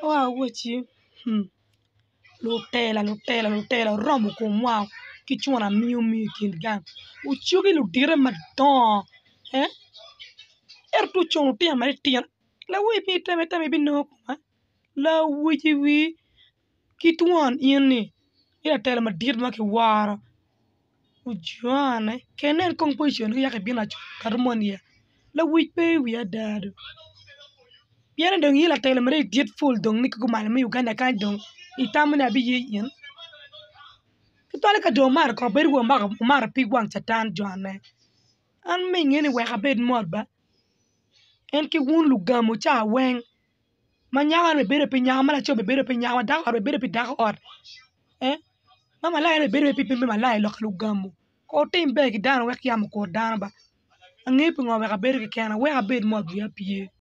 Wa wuchi. Lutela, romu kumwa. Kichwana miu kingang. Uchugi ludire madon. Tu chonu tia maritia. La wi bi teme bi no. La wi kitwan ini. Ila tela madir ma ki wara. Ujuana. Kenen kong position ya ke bina karmonia. La wi pe wi adado. Biara dong ila tela mari diet full dong ni ko mal mi Uganda kan dong. Itamuna bi yin. Kitwale ka do mar ko beru mar pigwang chatan joane. An me ngene we ka bed mod ba. En ki wun lugamo cha weng. Manyaga me bere pinya mala cho be bere pinya da or be bere pi da or. Mama la be bere pi mama la lo lugamo. Ko tim be ki dan we ki am ko dan ba. Angi pingo we ka bere ki kana we ka bed mod ya pie.